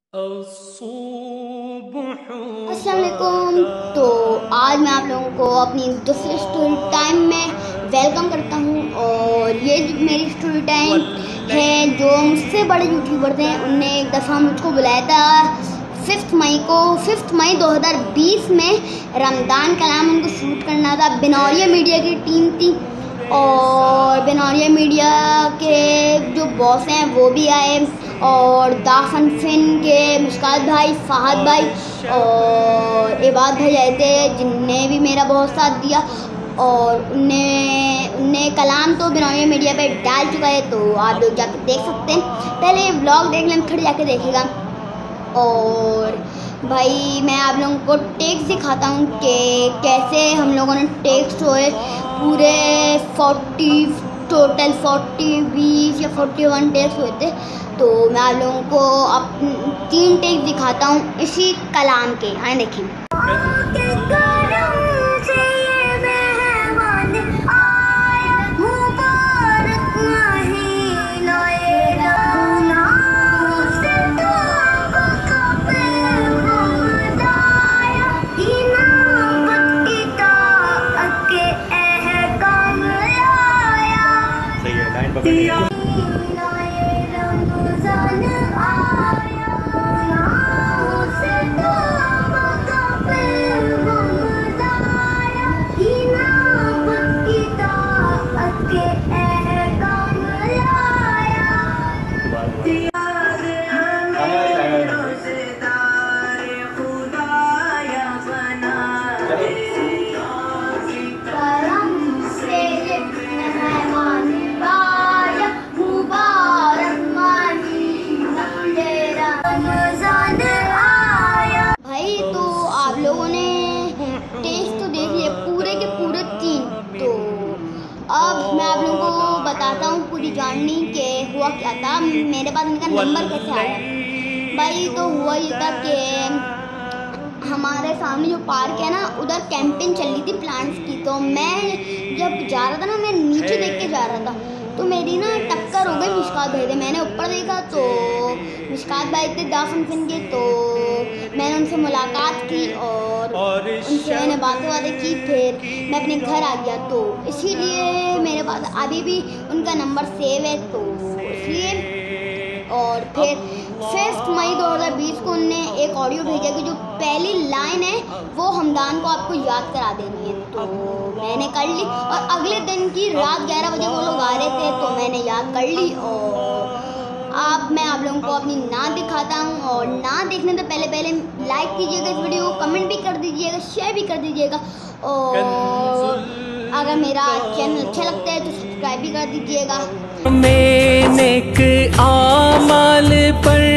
अस्सलाम वालेकुम। तो आज मैं आप लोगों को अपनी दूसरे स्टोरी टाइम में वेलकम करता हूँ। और ये जो मेरी स्टोरी टाइम है, जो मुझसे बड़े यूट्यूबर थे उनने एक दफ़ा मुझको बुलाया था 5 मई को। 5 मई 2020 में रमज़ान कलाम उनको शूट करना था। बिनौरिया मीडिया की टीम थी और बिनौरिया मीडिया के जो बॉस हैं वो भी आए, और दाफन फिन के मुस्कात भाई, फहद भाई और इबाद भाई आए थे, जिनने भी मेरा बहुत साथ दिया। और उनने कलाम तो बिनौरिया मीडिया पे डाल चुका है, तो आप लोग जाकर देख सकते हैं। पहले ये ब्लॉग देख लें फिर जाके देखेगा। और भाई मैं आप लोगों को टेक्स दिखाता हूँ कि कैसे हम लोगों ने टेक्स हुए पूरे 40 20 या 41 टेक्स हुए थे। तो मैं आप लोगों को अब 3 टेक्स दिखाता हूँ इसी कलाम के। हाँ देखें। अब मैं आप लोगों को बताता हूँ पूरी जर्नी के हुआ क्या था, मेरे पास इनका नंबर कैसे आया। भाई तो हुआ ये था कि हमारे सामने जो पार्क है ना, उधर कैंपिंग चल रही थी प्लांट्स की। तो मैं जब जा रहा था ना, मैं नीचे देख के जा रहा था, तो मेरी ना टक्कर हो गई मुस्कात भाई से। मैंने ऊपर देखा तो मुस्कात भाई थे दाफन फिन के। तो मैंने उनसे मुलाकात की और उनसे मैंने बातें की। फिर मैं अपने घर आ गया, तो इसीलिए मेरे पास अभी भी उनका नंबर सेव है, तो इसलिए। और फिर 5 मई 2020 को उनने एक ऑडियो भेजा कि जो पहली लाइन है वो हमदान को आपको याद करा देनी है। तो मैंने कर ली, और अगले दिन की रात 11 बजे वो लोग आ रहे थे, तो मैंने याद कर ली। और अब मैं आप लोगों को अपनी नात दिखाता हूँ। और नात देखने से पहले लाइक कीजिएगा इस वीडियो को, कमेंट भी कर दीजिएगा, शेयर भी कर दीजिएगा। और अगर मेरा चैनल अच्छा लगता है तो सब्सक्राइब भी कर दीजिएगा। मैंने आमाल पर